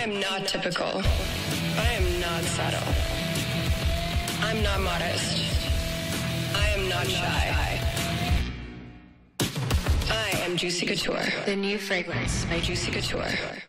am not typical. I am not subtle. I'm not modest. I am not shy. I am Juicy Couture. The new fragrance by Juicy Couture.